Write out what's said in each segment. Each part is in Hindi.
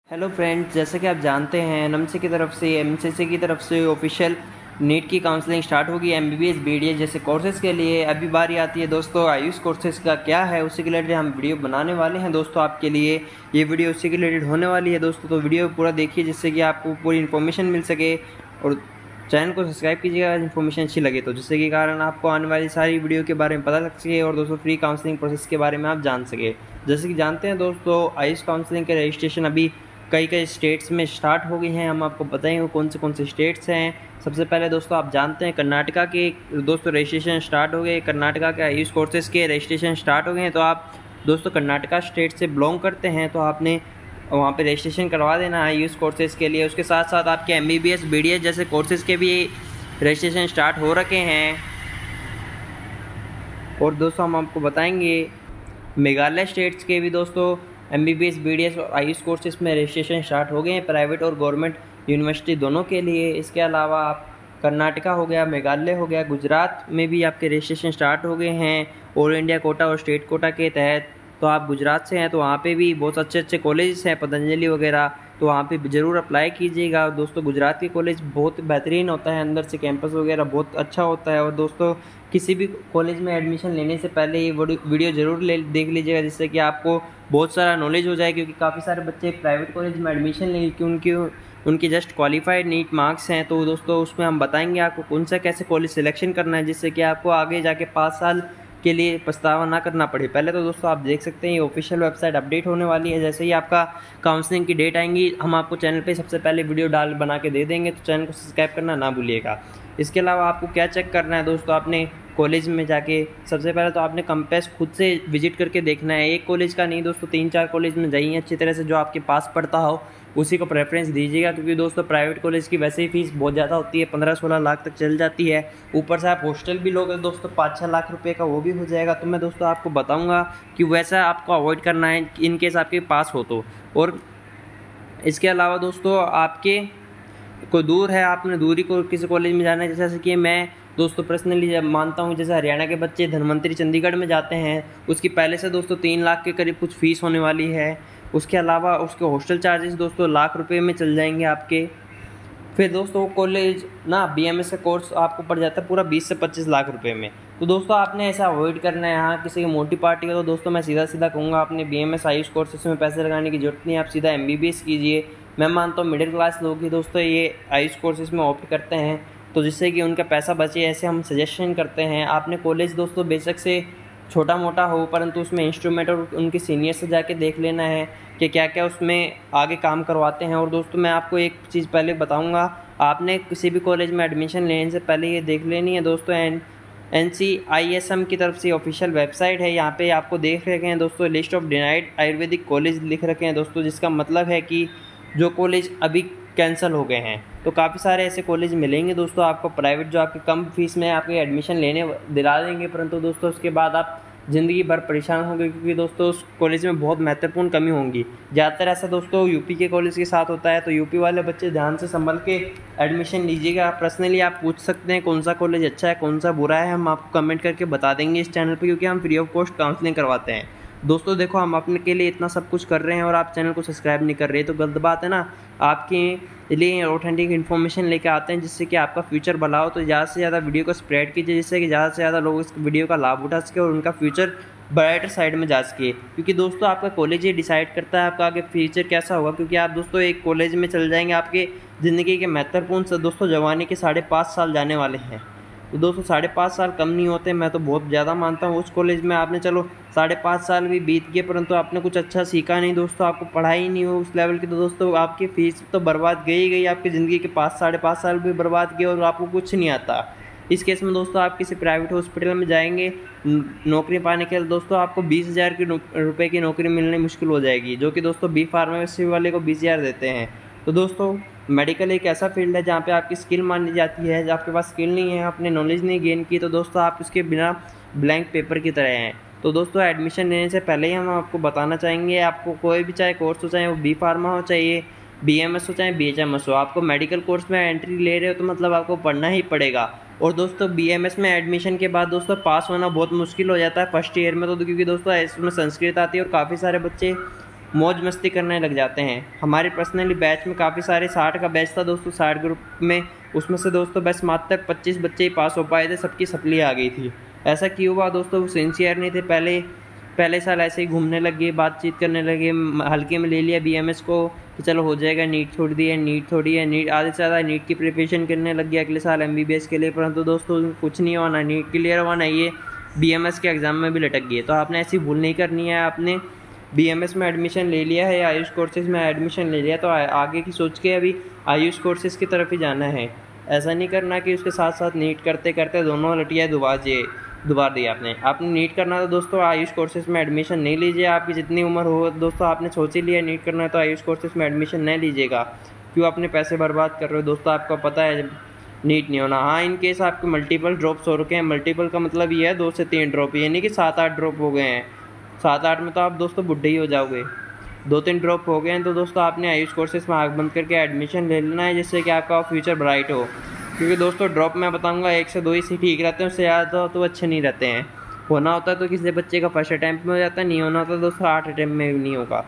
हेलो फ्रेंड्स, जैसे कि आप जानते हैं एनएमसी की तरफ से एमसीसी की तरफ से ऑफिशियल नीट की काउंसलिंग स्टार्ट होगी एमबीबीएस बीडीएस जैसे कोर्सेज़ के लिए। अभी बारी आती है दोस्तों आयुष कोर्सेज़ का क्या है, उसी के रिलेटेड हम वीडियो बनाने वाले हैं दोस्तों आपके लिए। ये वीडियो उसी के रिलेटेड होने वाली है दोस्तों, तो वीडियो पूरा देखिए जिससे कि आपको पूरी इन्फॉर्मेशन मिल सके। और चैनल को सब्सक्राइब कीजिएगा इन्फॉर्मेशन अच्छी लगे तो, जिससे कि कारण आपको आने वाली सारी वीडियो के बारे में पता लग सके और दोस्तों फ्री काउंसलिंग प्रोसेस के बारे में आप जान सके। जैसे कि जानते हैं दोस्तों आयुष काउंसलिंग के रजिस्ट्रेशन अभी कई स्टेट्स में स्टार्ट हो गई हैं। हम आपको बताएंगे कौन से स्टेट्स हैं। सबसे पहले दोस्तों आप जानते हैं कर्नाटका के दोस्तों रजिस्ट्रेशन स्टार्ट हो गए। कर्नाटका के आयुष कोर्सेज़ के रजिस्ट्रेशन स्टार्ट हो गए हैं। तो आप दोस्तों कर्नाटका स्टेट से बिलोंग करते हैं तो आपने वहाँ पे रजिस्ट्रेशन करवा देना है आयुष कोर्सेज़ के लिए। उसके साथ साथ आपके एमबीबीएस बीडीएस जैसे कोर्सेज़ के भी रजिस्ट्रेशन स्टार्ट हो रखे हैं। और दोस्तों हम आपको बताएंगे मेघालय स्टेट्स के भी दोस्तों एमबीबीएस बीडीएस और आयुष कोर्सेज में रजिस्ट्रेशन स्टार्ट हो गए हैं, प्राइवेट और गवर्नमेंट यूनिवर्सिटी दोनों के लिए। इसके अलावा आप कर्नाटका हो गया, मेघालय हो गया, गुजरात में भी आपके रजिस्ट्रेशन स्टार्ट हो गए हैं ऑल इंडिया कोटा और स्टेट कोटा के तहत। तो आप गुजरात से हैं तो वहाँ पे भी बहुत अच्छे कॉलेज हैं, पतंजलि वगैरह, तो वहाँ पे ज़रूर अप्लाई कीजिएगा। दोस्तों गुजरात के कॉलेज बहुत बेहतरीन होता है, अंदर से कैंपस वगैरह बहुत अच्छा होता है। और दोस्तों किसी भी कॉलेज में एडमिशन लेने से पहले ये वीडियो ज़रूर देख लीजिएगा, जिससे कि आपको बहुत सारा नॉलेज हो जाए। क्योंकि काफ़ी सारे बच्चे प्राइवेट कॉलेज में एडमिशन लेंगे क्योंकि उनके जस्ट क्वालिफाइड नीट मार्क्स हैं। तो दोस्तों उसमें हम बताएंगे आपको कौन सा कैसे कॉलेज सिलेक्शन करना है, जिससे कि आपको आगे जाके 5 साल के लिए पछतावा ना करना पड़े। पहले तो दोस्तों आप देख सकते हैं ये ऑफिशियल वेबसाइट अपडेट होने वाली है। जैसे ही आपका काउंसलिंग की डेट आएंगी हम आपको चैनल पे सबसे पहले वीडियो बना के दे देंगे, तो चैनल को सब्सक्राइब करना ना भूलिएगा। इसके अलावा आपको क्या चेक करना है दोस्तों, आपने कॉलेज में जाके सबसे पहले तो आपने कैंपस खुद से विजिट करके देखना है। एक कॉलेज का नहीं दोस्तों, 3-4 कॉलेज में जाइए अच्छी तरह से, जो आपके पास पड़ता हो उसी को प्रेफरेंस दीजिएगा। क्योंकि दोस्तों प्राइवेट कॉलेज की वैसे ही फीस बहुत ज़्यादा होती है, 15-16 लाख तक चल जाती है। ऊपर से आप हॉस्टल भी लोगे दोस्तों 5-6 लाख रुपए का, वो भी हो जाएगा। तो मैं दोस्तों आपको बताऊँगा कि वैसा आपको अवॉइड करना है इन केस आपके पास हो तो। और इसके अलावा दोस्तों आपके कोई दूर है, आपने दूरी को किसी कॉलेज में जाना है, जैसे कि मैं दोस्तों पर्सनली जब मानता हूँ, जैसे हरियाणा के बच्चे धन्वंतरी चंडीगढ़ में जाते हैं, उसकी पहले से दोस्तों 3 लाख के करीब कुछ फ़ीस होने वाली है। उसके अलावा उसके हॉस्टल चार्जेस दोस्तों लाख रुपए में चल जाएंगे आपके। फिर दोस्तों कॉलेज ना बीएमएस का कोर्स आपको पड़ जाता है पूरा 20 से 25 लाख रुपए में। तो दोस्तों आपने ऐसा अवॉइड करना है। यहाँ किसी की मोटी पार्टी का तो दोस्तों मैं सीधा कहूँगा आपने बीएमएस आयुष कोर्सेस में पैसे लगाने की जरूरत नहीं, आप सीधा एमबीबीएस कीजिए। मैं मानता हूँ मिडिल क्लास लोग ही दोस्तों ये आयुष कोर्सेज में ऑप्ट करते हैं, तो जिससे कि उनका पैसा बचे, ऐसे हम सजेशन करते हैं। आपने कॉलेज दोस्तों बेशक से छोटा मोटा हो, परंतु उसमें इंस्ट्रूमेंट और उनके सीनियर से जाके देख लेना है कि क्या क्या उसमें आगे काम करवाते हैं। और दोस्तों मैं आपको एक चीज़ पहले बताऊंगा, आपने किसी भी कॉलेज में एडमिशन लेने से पहले ये देख लेनी है दोस्तों NCISM की तरफ से ऑफिशियल वेबसाइट है। यहाँ पे आपको देख रखे हैं दोस्तों list of denied Ayurvedic college लिख रखे हैं दोस्तों, जिसका मतलब है कि जो कॉलेज अभी कैंसिल हो गए हैं। तो काफ़ी सारे ऐसे कॉलेज मिलेंगे दोस्तों आपको प्राइवेट, जो आपके कम फीस में आपके एडमिशन लेने दिला देंगे, परंतु दोस्तों उसके बाद आप ज़िंदगी भर परेशान होंगे। क्योंकि दोस्तों उस कॉलेज में बहुत महत्वपूर्ण कमी होंगी। ज़्यादातर ऐसा दोस्तों यूपी के कॉलेज के साथ होता है, तो यूपी वाले बच्चे ध्यान से संभल के एडमिशन लीजिएगा। पर्सनली आप पूछ सकते हैं कौन सा कॉलेज अच्छा है कौन सा बुरा है, हम आपको कमेंट करके बता देंगे इस चैनल पर, क्योंकि हम फ्री ऑफ कॉस्ट काउंसलिंग करवाते हैं। दोस्तों देखो हम अपने के लिए इतना सब कुछ कर रहे हैं और आप चैनल को सब्सक्राइब नहीं कर रहे, तो गलत बात है ना। आपके लिए ऑथेंटिक इन्फॉर्मेशन लेके आते हैं जिससे कि आपका फ्यूचर भला हो। तो ज़्यादा से ज़्यादा वीडियो को स्प्रेड कीजिए, जिससे कि ज़्यादा से ज़्यादा लोग इस वीडियो का लाभ उठा सके और उनका फ्यूचर ब्राइटर साइड में जा सके। क्योंकि दोस्तों आपका कॉलेज ही डिसाइड करता है आपका आगे फ्यूचर कैसा होगा। क्योंकि आप दोस्तों एक कॉलेज में चल जाएंगे, आपके ज़िंदगी के महत्वपूर्ण से दोस्तों जवानी के 5.5 साल जाने वाले हैं। तो दोस्तों 5.5 साल कम नहीं होते, मैं तो बहुत ज़्यादा मानता हूँ। उस कॉलेज में आपने चलो 5.5 साल भी बीत गए, परंतु आपने कुछ अच्छा सीखा नहीं दोस्तों, आपको पढ़ाई नहीं हो उस लेवल की, तो दोस्तों आपकी फ़ीस तो बर्बाद गई, आपकी ज़िंदगी के 5-5.5 साल भी बर्बाद गए और आपको कुछ नहीं आता। इस केस में दोस्तों आप किसी प्राइवेट हॉस्पिटल में जाएंगे नौकरी पाने के लिए, दोस्तों आपको 20,000 रुपये की नौकरी मिलनी मुश्किल हो जाएगी, जो कि दोस्तों बी फार्मेसी वाले को 20,000 देते हैं। तो दोस्तों मेडिकल एक ऐसा फील्ड है जहाँ पे आपकी स्किल मानी जाती है। जब आपके पास स्किल नहीं है, आपने नॉलेज नहीं गेन की, तो दोस्तों आप उसके बिना ब्लैंक पेपर की तरह हैं। तो दोस्तों एडमिशन लेने से पहले ही हम आपको बताना चाहेंगे, आपको कोई भी चाहे कोर्स हो, चाहे वो बी फार्मा हो, चाहे BMS हो, चाहे BHMS हो, आपको मेडिकल कोर्स में एंट्री ले रहे हो तो मतलब आपको पढ़ना ही पड़ेगा। और दोस्तों BMS में एडमिशन के बाद दोस्तों पास होना बहुत मुश्किल हो जाता है फर्स्ट ईयर में, तो क्योंकि दोस्तों इसमें संस्कृत आती है और काफ़ी सारे बच्चे मौज मस्ती करने लग जाते हैं। हमारे पर्सनली बैच में काफ़ी सारे 60 का बैच था दोस्तों, 60 ग्रुप में, उसमें से दोस्तों बस मात्र 25 बच्चे ही पास हो पाए थे, सबकी सप्ली आ गई थी। ऐसा क्यों हुआ दोस्तों? वो सिंसियर नहीं थे। पहले साल ऐसे ही घूमने लगे, बातचीत करने लगे, हल्के में ले लिया बीएमएस को कि चलो हो जाएगा, नीट थोड़ी है, नीट आधे से ज़्यादा नीट की प्रिपरेशन करने लग गया अगले साल एमबीबीएस के लिए। परंतु दोस्तों कुछ नहीं हुआ, ना नीट क्लियर हुआ, ना ये बीएमएस के एग्ज़ाम में भी लटक गए। तो आपने ऐसी भूल नहीं करनी है। आपने बीएमएस में एडमिशन ले लिया है या आयुष कोर्सेज़ में एडमिशन ले लिया तो आगे की सोच के अभी आयुष कोर्सेज़ की तरफ ही जाना है। ऐसा नहीं करना कि उसके साथ साथ नीट करते करते दोनों लटिया दोबारा दिया आपने नीट करना तो दोस्तों आयुष कोर्सेज़ में एडमिशन नहीं लीजिए। आपकी जितनी उम्र हो दोस्तों, आपने सोच ही लिया नीट करना है तो आयुष कोर्सेज़ में एडमिशन नहीं लीजिएगा। क्यों अपने पैसे बर्बाद कर रहे हो दोस्तों? आपको पता है नीट नहीं होना। हाँ, इन केस आपके मल्टीपल ड्रॉप्स हो रखे हैं। मल्टीपल का मतलब ये है 2 से 3 ड्रॉप, ये नहीं कि 7-8 ड्रॉप हो गए हैं। 7-8 में तो आप दोस्तों बुढ़े ही हो जाओगे। 2-3 ड्रॉप हो गए हैं तो दोस्तों आपने आयुष कोर्सेज में आँख बंद करके एडमिशन ले लेना है, जिससे कि आपका फ्यूचर ब्राइट हो। क्योंकि दोस्तों ड्रॉप मैं बताऊंगा 1 से 2 ही से ठीक रहते हैं, उससे ज़्यादा तो अच्छे नहीं रहते हैं। होना होता है तो किसी बच्चे का फर्स्ट अटैम्प्ट में हो जाता है, नहीं होना होता दोस्तों 8 अटैम्प्ट में भी नहीं होगा।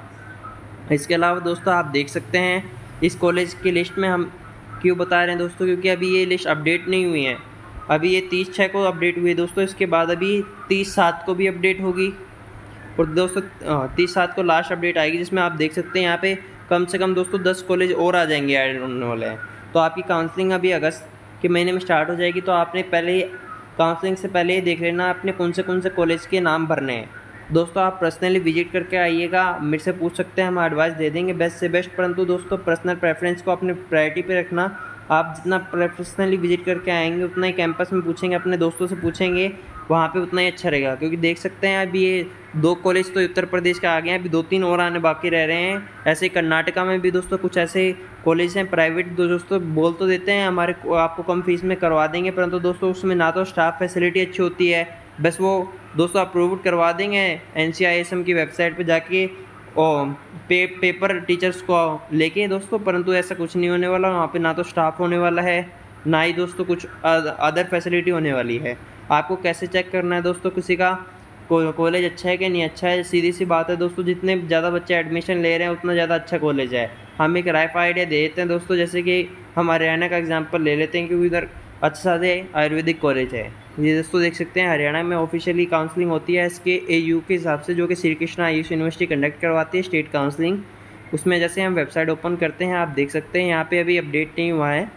इसके अलावा दोस्तों आप देख सकते हैं इस कॉलेज की लिस्ट में हम क्यों बता रहे हैं दोस्तों, क्योंकि अभी ये लिस्ट अपडेट नहीं हुई है। अभी ये 30/6 को अपडेट हुई है दोस्तों, इसके बाद अभी 30/7 को भी अपडेट होगी और दोस्तों 30/7 को लास्ट अपडेट आएगी, जिसमें आप देख सकते हैं यहाँ पे कम से कम दोस्तों 10 कॉलेज और आ जाएंगे, ऐड होने वाले हैं। तो आपकी काउंसलिंग अभी अगस्त के महीने में स्टार्ट हो जाएगी। तो आपने पहले काउंसलिंग से पहले ही देख लेना आपने कौन से कॉलेज के नाम भरने हैं। दोस्तों आप पर्सनली विजिट करके आइएगा, मेरे से पूछ सकते हैं, हम एडवाइस दे देंगे बेस्ट से बेस्ट। परंतु दोस्तों पर्सनल प्रेफरेंस को अपने प्रायोरिटी पे रखना। आप जितना पर्सनली विजिट करके आएंगे उतना ही कैंपस में पूछेंगे, अपने दोस्तों से पूछेंगे, वहाँ पे उतना ही अच्छा रहेगा। क्योंकि देख सकते हैं अभी ये 2 कॉलेज तो उत्तर प्रदेश के आ गए हैं, अभी 2-3 और आने बाकी रह रहे हैं। ऐसे ही कर्नाटका में भी दोस्तों कुछ ऐसे कॉलेज हैं प्राइवेट, दोस्तों बोल तो देते हैं हमारे आपको कम फीस में करवा देंगे, परंतु दोस्तों उसमें ना तो स्टाफ फैसिलिटी अच्छी होती है, बस वो दोस्तों अप्रूव्ड करवा देंगे NCISM की वेबसाइट पे जाके और पेपर टीचर्स को लेके दोस्तों। परंतु ऐसा कुछ नहीं होने वाला वहाँ पे, ना तो स्टाफ होने वाला है, ना ही दोस्तों कुछ अदर फैसिलिटी होने वाली है। आपको कैसे चेक करना है दोस्तों किसी का कॉलेज अच्छा है कि नहीं अच्छा है? सीधी सी बात है दोस्तों, जितने ज़्यादा बच्चे एडमिशन ले रहे हैं उतना ज़्यादा अच्छा कॉलेज है। हम एक रफ आइडिया दे देते हैं दोस्तों, जैसे कि हम हरियाणा का एग्जांपल ले लेते हैं, क्योंकि उधर अच्छा सा आयुर्वेदिक कॉलेज है। ये दोस्तों देख सकते हैं हरियाणा में ऑफिशियली काउंसलिंग होती है SKAU के हिसाब से, जो कि श्री कृष्णा आयुष यूनिवर्सिटी कंडक्ट करवाती है स्टेट काउंसलिंग। उसमें जैसे हम वेबसाइट ओपन करते हैं, आप देख सकते हैं यहाँ पे अभी अपडेट नहीं हुआ है।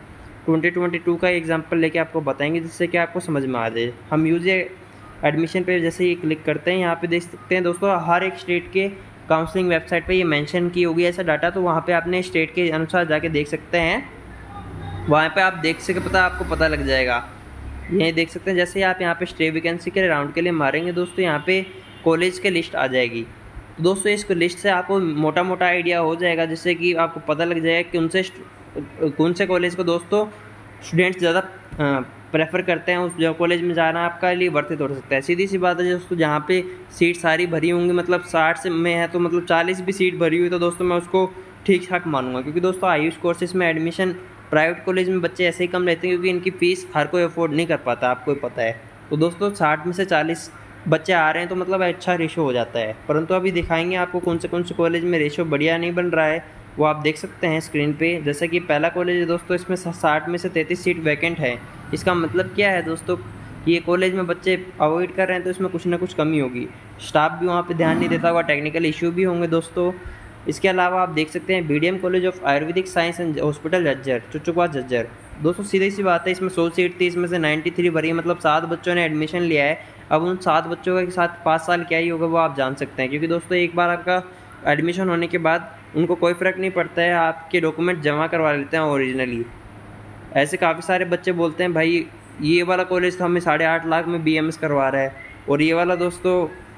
2022 का एग्जाम्पल लेके आपको बताएंगे, जिससे कि आपको समझ में आ जाए। हम यूज एडमिशन पे जैसे ही क्लिक करते हैं, यहाँ पे देख सकते हैं दोस्तों हर एक स्टेट के काउंसलिंग वेबसाइट पे ये मेंशन की होगी ऐसा डाटा, तो वहाँ पे आपने स्टेट के अनुसार जाके देख सकते हैं। वहाँ पे आप देख सके आपको पता लग जाएगा। ये देख सकते हैं जैसे आप यहाँ पे स्टे वैकेंसी के राउंड के लिए मारेंगे दोस्तों, यहाँ पे कॉलेज के लिस्ट आ जाएगी। तो दोस्तों इस लिस्ट से आपको मोटा मोटा आइडिया हो जाएगा, जिससे कि आपको पता लग जाएगा कि कौन से कॉलेज को दोस्तों स्टूडेंट्स ज़्यादा प्रेफर करते हैं, उस जो कॉलेज में जाना आपका लिए वर्थ इट हो सकता है। सीधी सी बात है दोस्तों, जहाँ पे सीट सारी भरी होंगी, मतलब 60 से में है तो मतलब 40 भी सीट भरी हुई तो दोस्तों मैं उसको ठीक ठाक मानूंगा। क्योंकि दोस्तों आयुष कोर्सेज में एडमिशन प्राइवेट कॉलेज में बच्चे ऐसे ही कम रहते हैं, क्योंकि इनकी फ़ीस हर कोई अफोर्ड नहीं कर पाता, आपको पता है। तो दोस्तों 60 में से 40 बच्चे आ रहे हैं तो मतलब अच्छा रेशो हो जाता है। परंतु अभी दिखाएंगे आपको कौन से कॉलेज में रेशो बढ़िया नहीं बन रहा है, वो आप देख सकते हैं स्क्रीन पे। जैसे कि पहला कॉलेज है दोस्तों, इसमें 60 में से 33 सीट वैकेंट है। इसका मतलब क्या है दोस्तों, ये कॉलेज में बच्चे अवॉइड कर रहे हैं तो इसमें कुछ ना कुछ कमी होगी। स्टाफ भी वहाँ पे ध्यान नहीं देता होगा, टेक्निकल इशू भी होंगे दोस्तों। इसके अलावा आप देख सकते हैं BDM college of Ayurvedic science and hospital Jhajjar, Chuchakwas Jhajjar. दोस्तों सीधी सी बात है, इसमें 100 सीट थी, इसमें से 93 भरी है, मतलब 7 बच्चों ने एडमिशन लिया है। अब उन 7 बच्चों के साथ 5 साल क्या ही होगा वो आप जान सकते हैं। क्योंकि दोस्तों एक बार आपका एडमिशन होने के बाद उनको कोई फ़र्क नहीं पड़ता है, आपके डॉक्यूमेंट जमा करवा लेते हैं ओरिजिनली। ऐसे काफ़ी सारे बच्चे बोलते हैं भाई ये वाला कॉलेज तो हमें 8.5 लाख में BMS करवा रहा है और ये वाला दोस्तों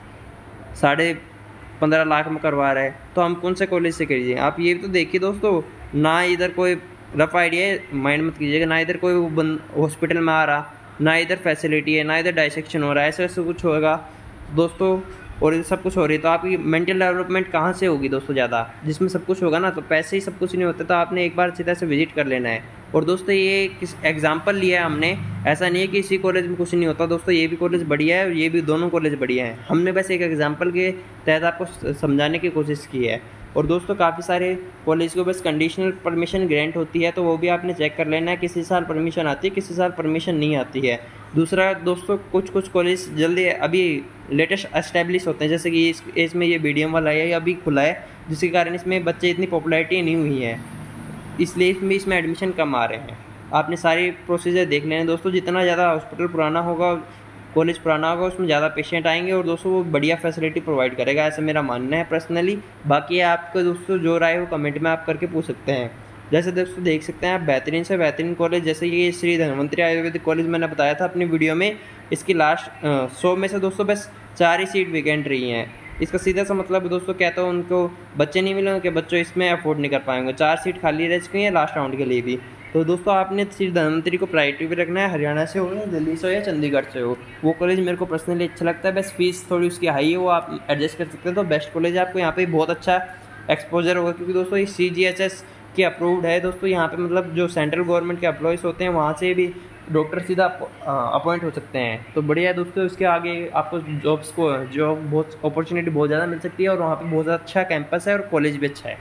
15.5 लाख में करवा रहा है, तो हम कौन से कॉलेज से करिए? आप ये तो देखिए दोस्तों, ना इधर कोई रफ आइडिया माइंड मत कीजिएगा, ना इधर कोई हॉस्पिटल में आ रहा, ना इधर फैसिलिटी है, ना इधर डाइसेक्शन हो रहा है, ऐसे कुछ होगा दोस्तों और ये सब कुछ हो रही है, तो आपकी मेंटल डेवलपमेंट कहाँ से होगी दोस्तों ज़्यादा, जिसमें सब कुछ होगा ना, तो पैसे ही सब कुछ नहीं होता। तो आपने एक बार सीधा से विजिट कर लेना है। और दोस्तों ये किस एग्जांपल लिया है हमने, ऐसा नहीं है कि इसी कॉलेज में कुछ नहीं होता दोस्तों, ये भी कॉलेज बढ़िया है और ये भी, दोनों कॉलेज बढ़िया हैं। हमने बस एक एग्जांपल के तहत आपको समझाने की कोशिश की है। और दोस्तों काफ़ी सारे कॉलेज को बस कंडीशनल परमिशन ग्रांट होती है, तो वो भी आपने चेक कर लेना है, किसी साल परमिशन आती है, किसी साल परमिशन नहीं आती है। दूसरा दोस्तों, कुछ कॉलेज जल्दी अभी लेटेस्ट एस्टेब्लिश होते हैं, जैसे कि इसमें ये BDM वाला है, ये अभी खुला है, जिसके कारण इसमें बच्चे इतनी पॉपुलैरिटी नहीं हुई है, इसलिए इसमें एडमिशन कम आ रहे हैं। आपने सारी प्रोसीजर देख लेना दोस्तों, जितना ज़्यादा हॉस्पिटल पुराना होगा, कॉलेज पुराना होगा, उसमें ज़्यादा पेशेंट आएंगे और दोस्तों वो बढ़िया फैसिलिटी प्रोवाइड करेगा, ऐसा मेरा मानना है पर्सनली। बाकी आपको दोस्तों जो राय हो कमेंट में आप करके पूछ सकते हैं। जैसे दोस्तों देख सकते हैं आप, बेहतरीन से बेहतरीन कॉलेज, जैसे ये श्री धन्वंतरी आयुर्वेदिक कॉलेज मैंने बताया था अपनी वीडियो में, इसकी लास्ट 100 में से दोस्तों बस 4 ही सीट वैकेंट रही हैं। इसका सीधा सा मतलब दोस्तों कहता हूँ, उनको बच्चे नहीं मिले कि बच्चों इसमें अफोर्ड नहीं कर पाएंगे, 4 सीट खाली रह चुकी हैं लास्ट राउंड के लिए भी। तो दोस्तों आपने श्री धन्वंतरी को प्रायोरिटी भी रखना है, हरियाणा से हो या दिल्ली से हो या चंडीगढ़ से हो। वो कॉलेज मेरे को पर्सनली अच्छा लगता है, बस फीस थोड़ी उसकी हाई है, वो आप एडजस्ट कर सकते हैं। तो बेस्ट कॉलेज है, आपको यहाँ पे बहुत अच्छा एक्सपोजर होगा, क्योंकि दोस्तों ये CGHS की अप्रूव्ड है दोस्तों। यहाँ पे मतलब जो सेंट्रल गवर्नमेंट के एम्प्लॉयज़ होते हैं, वहाँ से भी डॉक्टर सीधा अपॉइंट हो सकते हैं। तो बढ़िया है दोस्तों, इसके आगे आपको जॉब बहुत अपॉर्चुनिटी बहुत ज़्यादा मिल सकती है, और वहाँ पे बहुत अच्छा कैंपस है और कॉलेज भी अच्छा है।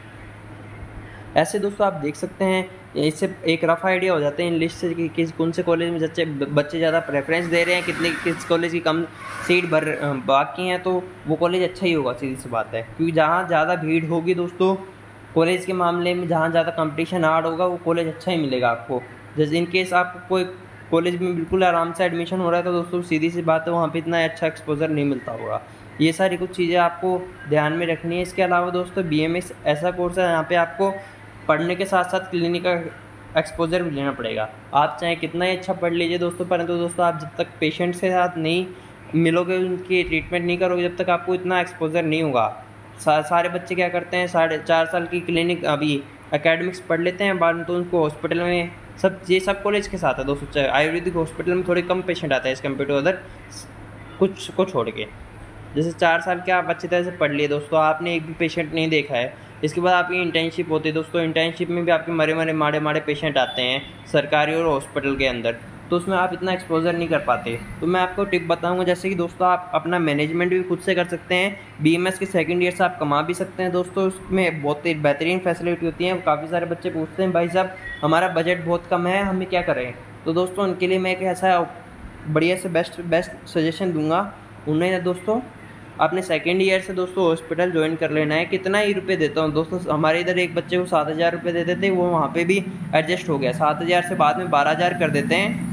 ऐसे दोस्तों आप देख सकते हैं, इससे एक रफ आइडिया हो जाता है इन लिस्ट से कि कौन से कॉलेज में बच्चे ज़्यादा प्रेफरेंस दे रहे हैं, किस कॉलेज की कम सीट बाकी हैं, तो वो कॉलेज अच्छा ही होगा, सीधी सी बात है। क्योंकि जहाँ ज़्यादा भीड़ होगी दोस्तों कॉलेज के मामले में, जहाँ ज़्यादा कंपटीशन हार्ड होगा, वो कॉलेज अच्छा ही मिलेगा आपको। जैसे इन केस आपको कोई कॉलेज में बिल्कुल आराम से एडमिशन हो रहा है, तो दोस्तों सीधी सी बात है, वहाँ पे इतना अच्छा एक्सपोजर नहीं मिलता होगा। ये सारी कुछ चीज़ें आपको ध्यान में रखनी है। इसके अलावा दोस्तों BMS ऐसा कोर्स है, यहाँ पे आपको पढ़ने के साथ साथ क्लिनिक का एक्सपोजर भी लेना पड़ेगा। आप चाहे कितना ही अच्छा पढ़ लीजिए दोस्तों, परंतु दोस्तों आप जब तक पेशेंट्स के साथ नहीं मिलोगे, उनकी ट्रीटमेंट नहीं करोगे, जब तक आपको इतना एक्सपोजर नहीं होगा। सारे बच्चे क्या करते हैं, 4.5 साल की क्लिनिक अभी एकेडमिक्स पढ़ लेते हैं, बाद में तो उनको हॉस्पिटल में ये सब कॉलेज के साथ है दोस्तों। आयुर्वेदिक हॉस्पिटल में थोड़े कम पेशेंट आते हैं एज़ कम्पेयर टू अदर, कुछ को छोड़ के। जैसे 4 साल के आप अच्छी तरह से पढ़ लिए दोस्तों, आपने एक भी पेशेंट नहीं देखा है, इसके बाद आपकी इंटर्नशिप होती है दोस्तों। इंटर्नशिप में भी आपके मरे माड़े पेशेंट आते हैं सरकारी और हॉस्पिटल के अंदर, तो उसमें आप इतना एक्सपोजर नहीं कर पाते। तो मैं आपको टिप बताऊंगा, जैसे कि दोस्तों आप अपना मैनेजमेंट भी खुद से कर सकते हैं। BMS के सेकंड ईयर से आप कमा भी सकते हैं दोस्तों, उसमें बहुत ही बेहतरीन फैसिलिटी होती है। काफ़ी सारे बच्चे पूछते हैं भाई साहब हमारा बजट बहुत कम है, हमें क्या करें। तो दोस्तों उनके लिए मैं एक ऐसा बढ़िया से बेस्ट सजेशन दूंगा उन्हें दोस्तों, आपने सेकेंड ईयर से दोस्तों हॉस्पिटल ज्वाइन कर लेना है। कितना ही रुपये देता हूँ दोस्तों, हमारे इधर एक बच्चे को 7,000 रुपये देते थे, वो वहाँ पे भी एडजस्ट हो गया। 7,000 से बाद में 12,000 कर देते हैं।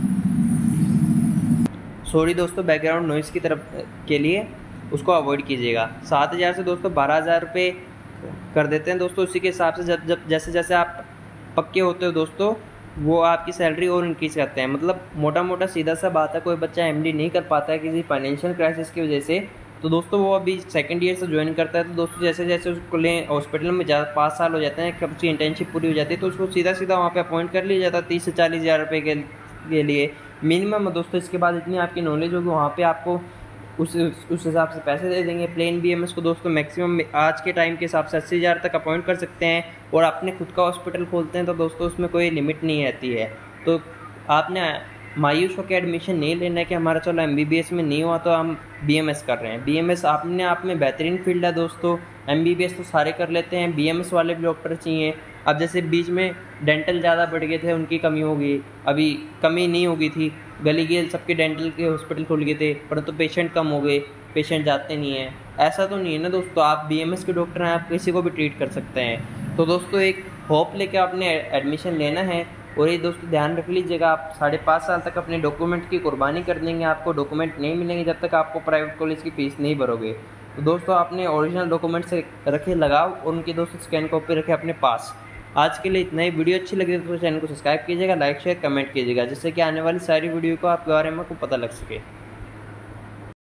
सॉरी दोस्तों बैकग्राउंड नॉइज़ की तरफ के लिए, उसको अवॉइड कीजिएगा। 7,000 से दोस्तों 12,000 रुपये कर देते हैं दोस्तों। उसी के हिसाब से जब जैसे जैसे आप पक्के होते हो दोस्तों, वो आपकी सैलरी और इंक्रीज करते हैं। मतलब मोटा सीधा सा बात है, कोई बच्चा MD नहीं कर पाता है किसी फाइनेंशियल क्राइसिस की वजह से, तो दोस्तों वो अभी सेकंड ईयर से ज्वाइन करता है। तो दोस्तों जैसे जैसे उसको हॉस्पिटल में 5 साल हो जाते हैं, कब उसकी इंटर्नशिप पूरी हो जाती है, तो उसको सीधा वहाँ पे अपॉइंट कर लिया जाता है 30 से 40,000 रुपये के लिए मिनिमम दोस्तों। इसके बाद इतनी आपकी नॉलेज होगी, वहाँ पे आपको उस हिसाब से पैसे दे देंगे। प्लेन BMS को दोस्तों मैक्सिमम आज के टाइम के हिसाब से 80,000 तक अपॉइंट कर सकते हैं, और अपने खुद का हॉस्पिटल खोलते हैं तो दोस्तों उसमें कोई लिमिट नहीं रहती है। तो आपने मायूस होकर एडमिशन नहीं लेना है कि हमारा चलो MBBS में नहीं हुआ तो हम BMS कर रहे हैं। BMS अपने आप में बेहतरीन फील्ड है दोस्तों। MBBS तो सारे कर लेते हैं, BMS वाले भी डॉक्टर चाहिए। अब जैसे बीच में डेंटल ज़्यादा बढ़ गए थे, उनकी कमी हो गई, अभी कमी नहीं हो गई थी, गली गेल सबके डेंटल के हॉस्पिटल खुल गए थे, परंतु पेशेंट कम हो गए, पेशेंट जाते नहीं हैं। ऐसा तो नहीं है ना दोस्तों, आप BMS के डॉक्टर हैं, आप किसी को भी ट्रीट कर सकते हैं। तो दोस्तों एक होप लेके आपने एडमिशन लेना है। और ये दोस्तों ध्यान रख लीजिएगा, आप 5.5 साल तक अपने डॉक्यूमेंट की कुर्बानी कर देंगे, आपको डॉक्यूमेंट नहीं मिलेंगे जब तक आपको प्राइवेट कॉलेज की फ़ीस नहीं भरोगे। तो दोस्तों आपने ओरिजिनल डॉक्यूमेंट से रखे लगाओ, और उनकी दोस्तों स्कैन कॉपी रखे अपने पास। आज के लिए इतना ही। वीडियो अच्छी लगी तो चैनल को सब्सक्राइब कीजिएगा, लाइक शेयर कमेंट कीजिएगा, जिससे कि आने वाली सारी वीडियो को आपके बारे में आपको पता लग सके।